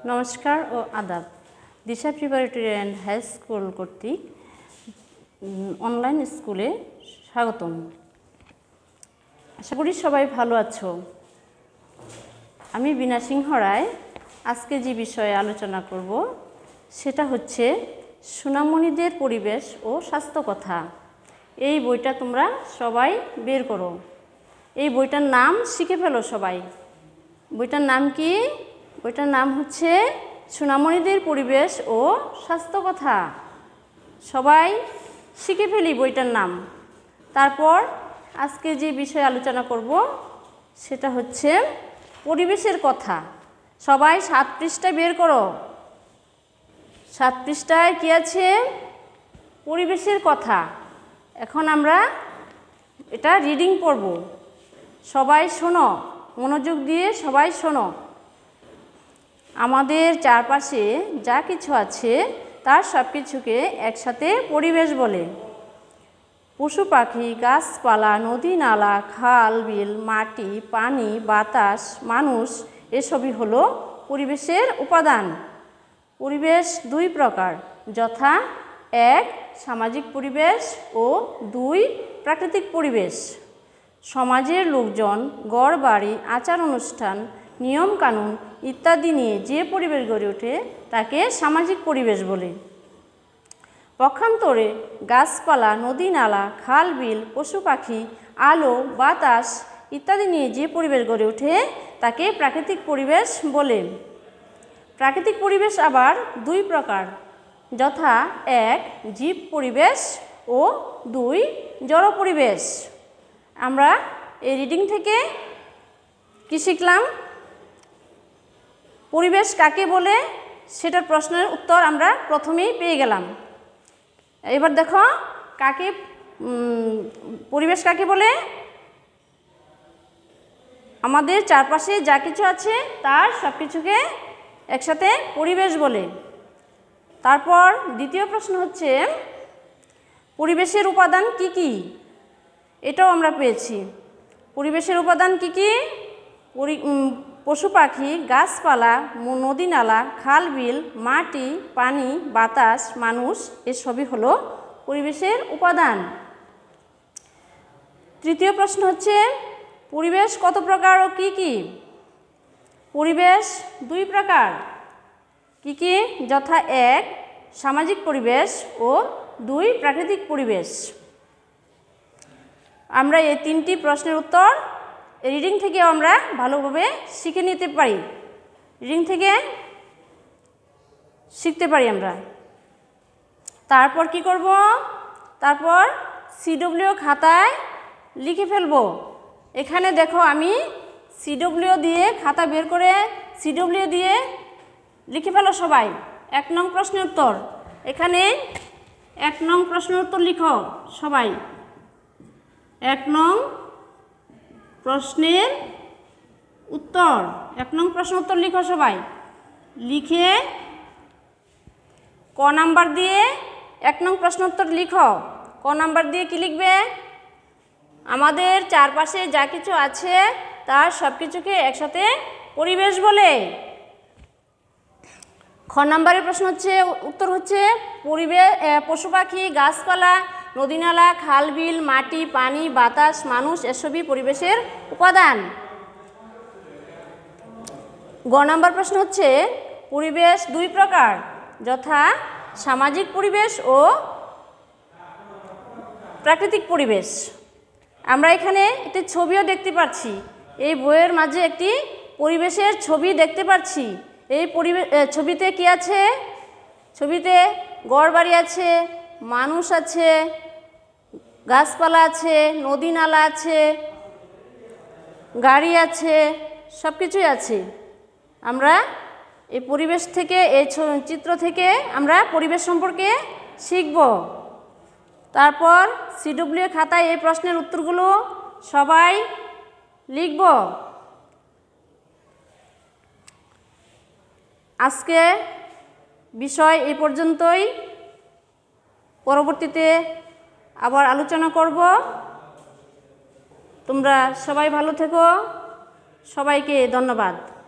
নমস্কার ও আদাব। Disha preparatory and high school কর্তৃক অনলাইন স্কুলে স্বাগতম। আশা করি সবাই ভালো আছো। আমি বীণা সিংহ রায় আজকে যে বিষয়ে আলোচনা করব সেটা হচ্ছে সোনামণিদের পরিবেশ ও স্বাস্থ্য কথা। এই বইটা তোমরা সবাই বের করো। এই বইটার নাম শিখে ফেলো সবাই। বইটার নাম কি? বইটার নাম হচ্ছে সোনামণিদের পরিবেশ ও স্বাস্থ্য কথা। সবাই শিখে ফেলি বইটার নাম। তারপর আজকে যে বিষয়ে আলোচনা করব সেটা হচ্ছে পরিবেশের কথা। সবাই 7 পৃষ্ঠা বের করো। 7 পৃষ্ঠায় কি আছে? পরিবেশের কথা। এখন আমরা এটা রিডিং পড়ব। সবাই শোনো, মনোযোগ দিয়ে সবাই শোনো। আমাদের চারপাশে যা কিছু আছে তার সব কিছুকে একসাথে পরিবেশ বলে। পশু পাখি, গাছপালা, নদী নালা, খাল বিল, মাটি, পানি, বাতাস, মানুষ এসবই হলো পরিবেশের উপাদান। পরিবেশ 2 প্রকার, যথা 1 সামাজিক পরিবেশ ও 2 প্রাকৃতিক পরিবেশ। সমাজের লোকজন, ঘরবাড়ি, আচার অনুষ্ঠান, নিয়মকানুন ইত্যাদি নিয়ে যে পরিবেশ গড়ে ওঠে তাকে সামাজিক পরিবেশ বলে। পক্ষান্তরে গাছপালা, নদী নালা, খাল বিল, পশু পাখি, আলো, বাতাস ইত্যাদি নিয়ে যে পরিবেশ গড়ে ওঠে তাকে প্রাকৃতিক পরিবেশ বলে। প্রাকৃতিক পরিবেশ আবার 2 প্রকার, যথা 1 জীব পরিবেশ ও 2 জড় পরিবেশ। আমরা এই রিডিং থেকে কি শিখলাম? পরিবেশ কাকে বলে সেটার প্রশ্নের উত্তর আমরা প্রথমেই পেয়ে গেলাম। এবার দেখো পরিবেশ কাকে বলে? আমাদের চারপাশে যা কিছু আছে তার সব কিছুকে একসাথে পরিবেশ বলে। তারপর দ্বিতীয় প্রশ্ন হচ্ছে পরিবেশের উপাদান কি কি? এটাও আমরা পেয়েছি। পরিবেশের উপাদান কি কি? পশু পাখি, গাছপালা, নদী নালা, খাল বিল, মাটি, পানি, বাতাস, মানুষ এসবই হলো পরিবেশের উপাদান। তৃতীয় প্রশ্ন হচ্ছে পরিবেশ কত প্রকার ও কি কি? পরিবেশ 2 প্রকার। কি কি? যথা 1 সামাজিক পরিবেশ ও 2 প্রাকৃতিক পরিবেশ। আমরা এই 3টি প্রশ্নের উত্তর রিডিং থেকে আমরা ভালোভাবে শিখে নিতে পারি। রিডিং থেকে শিখতে পারি আমরা। তারপর কি করব? তারপর সিডব্লিউ খাতায় লিখে ফেলব। এখানে দেখো আমি সিডব্লিউ দিয়ে খাতা বের করে সিডব্লিউ দিয়ে লিখে ফেলো সবাই। 1 নং প্রশ্নের উত্তর। এখানে 1 নং প্রশ্নের উত্তর লিখো সবাই। 1 নং প্রশ্নের উত্তর। 1 নং প্রশ্ন উত্তর লিখো সবাই। লিখে ক নাম্বার দিয়ে 1 নং প্রশ্ন উত্তর লিখো। ক নাম্বার দিয়ে কি লিখবে? আমাদের চারপাশে যা কিছু আছে তার সব কিছুকে একসাথে পরিবেশ বলে। খ নাম্বারের প্রশ্ন হচ্ছে উত্তর হচ্ছে পশু পাখি, গাছপালা, নদী নালা, খাল বিল, মাটি, পানি, বাতাস, মানুষ এসবই পরিবেশের উপাদান। গ নাম্বার প্রশ্ন হচ্ছে পরিবেশ 2 প্রকার, যথা সামাজিক পরিবেশ ও প্রাকৃতিক পরিবেশ। আমরা এখানে একটি ছবিও দেখতে পাচ্ছি। এই বইয়ের মাঝে একটি পরিবেশের ছবি দেখতে পাচ্ছি। এই ছবিতে কি আছে? ছবিতে ঘরবাড়ি আছে, মানুষ আছে, গাছপালা আছে, নদী নালা আছে, গাড়ি আছে, সব কিছুই আছে। আমরা এই পরিবেশ থেকে, এই চিত্র থেকে আমরা পরিবেশ সম্পর্কে শিখব। তারপর সিডব্লিউ খাতায় এই প্রশ্নের উত্তরগুলো সবাই লিখব। আজকে বিষয় এই পর্যন্তই। পরবর্তীতে আবার আলোচনা করব। তোমরা সবাই ভালো থেকো। সবাইকে ধন্যবাদ।